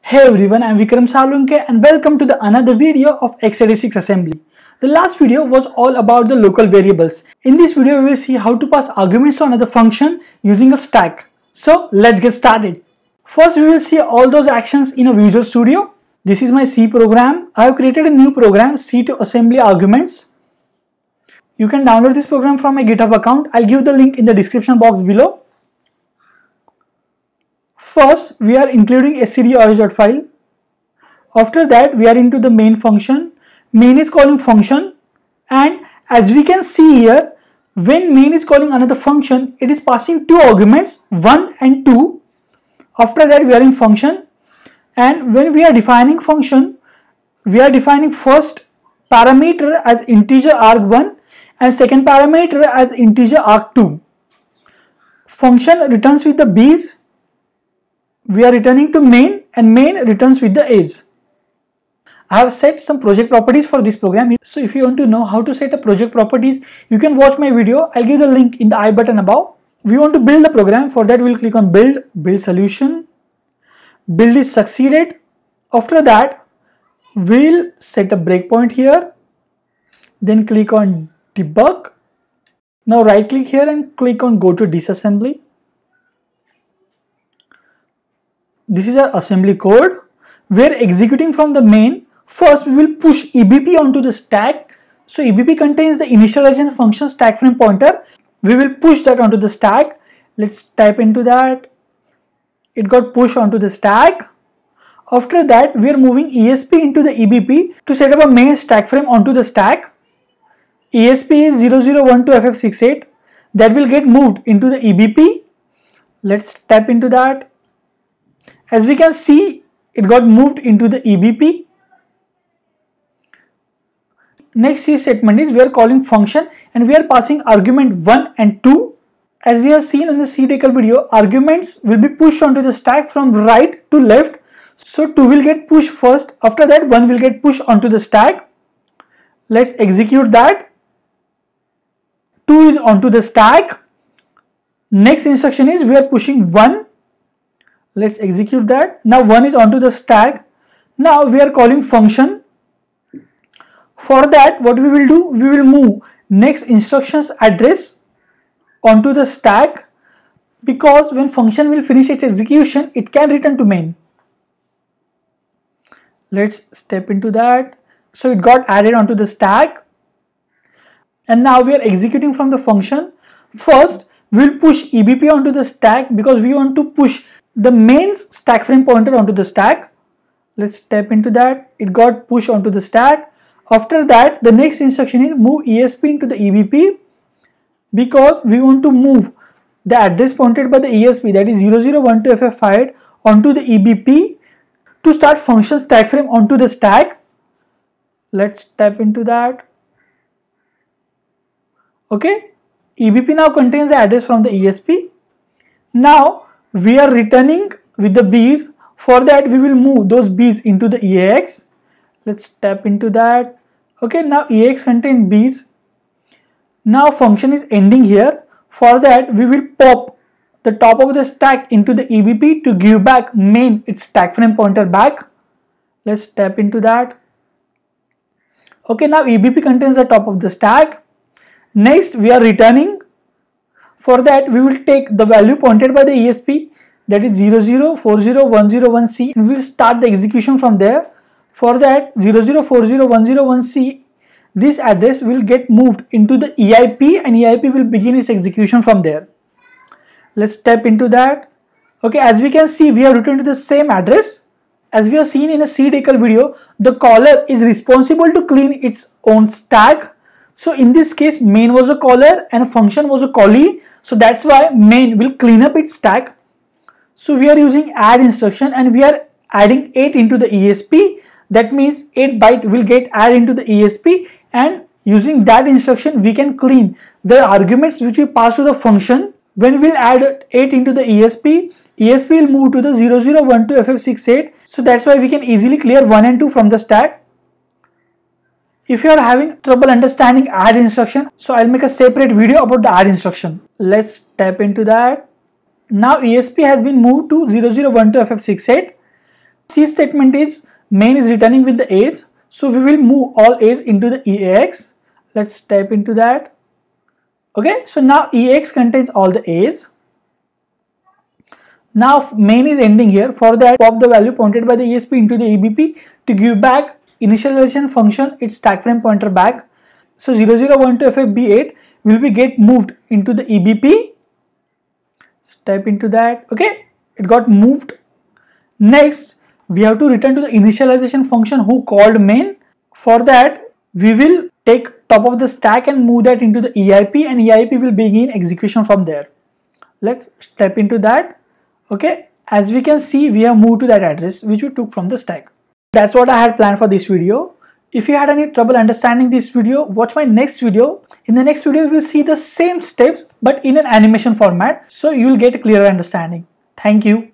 Hey everyone, I'm Vikram Salunke and welcome to another video of x86 assembly. The last video was all about the local variables. In this video, we will see how to pass arguments to another function using a stack. So let's get started. First, we will see all those actions in a Visual Studio. This is my C program. I have created a new program, C to assembly arguments. You can download this program from my GitHub account. I'll give the link in the description box below. First, we are including std.out.file. After that, we are into the main function. Main is calling function, and as we can see here, when main is calling another function, it is passing two arguments, 1 and 2. After that, we are in function, and when we are defining function, we are defining first parameter as integer arg1 and second parameter as integer arg2. Function returns with the b's. We are returning to main and main returns with the a's. I have set some project properties for this program. So if you want to know how to set a project properties, you can watch my video. I'll give the link in the I button above. We want to build the program. For that, we'll click on build solution. Build is succeeded. After that, we'll set a breakpoint here. Then click on debug. Now right click here and click on go to disassembly. This is our assembly code. We are executing from the main. First, we will push EBP onto the stack. So EBP contains the initialization function stack frame pointer. We will push that onto the stack. Let's type into that. It got pushed onto the stack. After that, we are moving ESP into the EBP to set up a main stack frame onto the stack. ESP is 0012FF68. That will get moved into the EBP. Let's tap into that. As we can see, it got moved into the EBP. Next C statement is we are calling function and we are passing argument 1 and 2. As we have seen in the CDecal video, arguments will be pushed onto the stack from right to left. So 2 will get pushed first. After that, 1 will get pushed onto the stack. Let's execute that. 2 is onto the stack. Next instruction is we are pushing 1. Let's execute that. Now 1 is onto the stack. Now we are calling function. For that, what we will do, we will move next instruction's address onto the stack, because when function will finish its execution, it can return to main. Let's step into that. So it got added onto the stack. And now we are executing from the function. First, we will push EBP onto the stack because we want to push the mains stack frame pointer onto the stack. Let's step into that. It got pushed onto the stack. After that, the next instruction is move ESP into the EBP because we want to move the address pointed by the ESP, that is 0012FF5 onto the EBP to start function stack frame onto the stack. Let's tap into that. Okay, EBP now contains the address from the ESP. Now we are returning with the B's. For that, we will move those B's into the EAX. Let's tap into that. Okay, now EAX contains B's. Now function is ending here. For that, we will pop the top of the stack into the EBP to give back main its stack frame pointer back. Let's tap into that. Okay, now EBP contains the top of the stack. Next, we are returning. For that, we will take the value pointed by the ESP, that is 0040101C, and we will start the execution from there. For that, 0040101C, this address will get moved into the EIP and EIP will begin its execution from there. Let's step into that. Okay, as we can see, we have returned to the same address. As we have seen in a CDecal video, the caller is responsible to clean its own stack. So in this case, main was a caller and function was a callee. So that's why main will clean up its stack. So we are using add instruction and we are adding 8 into the ESP. That means 8 byte will get added into the ESP, and using that instruction we can clean the arguments which we pass to the function. When we'll add 8 into the ESP, ESP will move to the 0012FF68. So that's why we can easily clear 1 and 2 from the stack. If you are having trouble understanding add instruction, so I'll make a separate video about the add instruction. Let's tap into that. Now ESP has been moved to 0012FF68. C statement is main is returning with the age, so we will move all age into the EAX. Let's type into that. Okay, so now EAX contains all the age. Now main is ending here. For that, pop the value pointed by the ESP into the EBP to give back initialization function its stack frame pointer back. So 0012FFB8 will be get moved into the EBP. Let's type into that. Okay, it got moved. Next, we have to return to the initialization function who called main. For that, we will take top of the stack and move that into the EIP, and EIP will begin execution from there. Let's step into that. Okay, as we can see, we have moved to that address which we took from the stack. That's what I had planned for this video. If you had any trouble understanding this video, watch my next video. In the next video, we will see the same steps but in an animation format, so you will get a clearer understanding. Thank you.